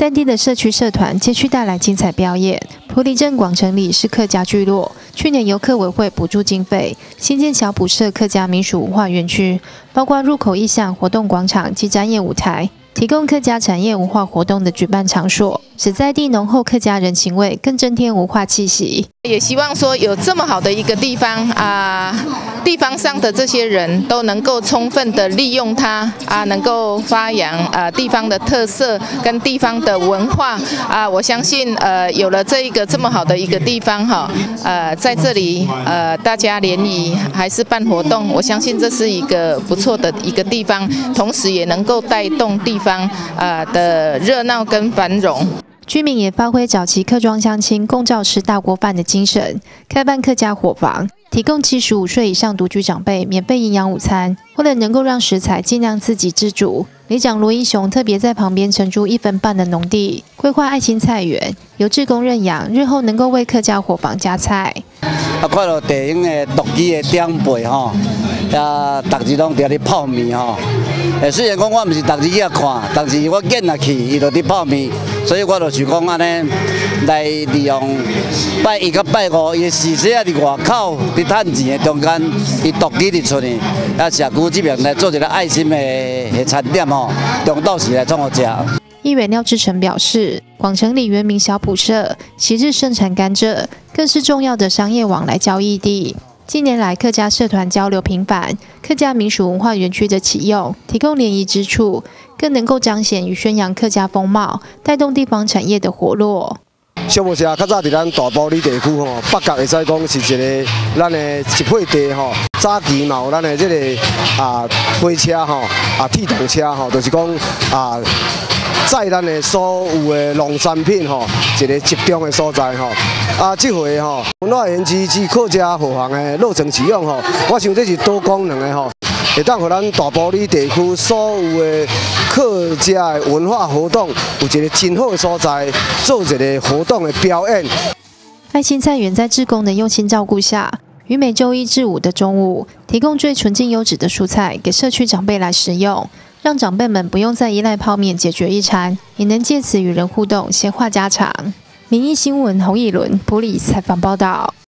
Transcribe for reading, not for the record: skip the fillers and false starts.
在地的社区社团街区带来精彩表演。埔里镇广城里是客家聚落，去年由客委会补助经费，新建小埔社客家民俗文化园区，包括入口意象活动广场及展演舞台，提供客家产业文化活动的举办场所，使在地浓厚客家人情味更增添文化气息。 也希望说有这么好的一个地方地方上的这些人都能够充分的利用它能够发扬地方的特色跟地方的文化我相信有了这么好的一个地方在这里大家联谊还是办活动，我相信这是一个不错的一个地方，同时也能够带动地方的热闹跟繁荣。 居民也发挥早期客庄乡亲共灶吃大锅饭的精神，开办客家伙房，提供75岁以上独居长辈免费营养午餐。为了能够让食材尽量自给自足，里长罗英雄特别在旁边承租1分半的农地，规划爱心菜园，由志工认养，日后能够为客家伙房加菜。 看到地方的独居的长辈逐日拢伫咧泡面虽然讲我毋是逐日去看，但是我见下去，伊就伫泡面，所以我就想讲安尼来利用拜1到拜5，伊时时伫外口伫趁钱的中间，伊独居伫厝里，社区这边来做一个爱心的餐点中昼时来创好食。 议员廖志成表示，广城里原名小埔社，昔日盛产甘蔗，更是重要的商业往来交易地。近年来，客家社团交流频繁，客家民俗文化园区的启用，提供联谊之处，更能够彰显与宣扬客家风貌，带动地方产业的活络。 小埔社较早伫咱大埔里地区北角会使讲是一个咱的一片地早期嘛有咱的这个飞车铁动车就是讲载咱的所有的农产品一个集中的所在这回文化园区及客家伙房的落成启用我想这是多功能的会当互咱大埔里地区所有的客家的文化活动有一个真好的所在，做一个活动的表演。 爱心菜园在志工的用心照顾下，于每周1至5的中午，提供最纯净优质的蔬菜给社区长辈来食用，让长辈们不用再依赖泡面解决一餐，也能借此与人互动，闲话家常。民意新闻洪以伦埔里采访报道。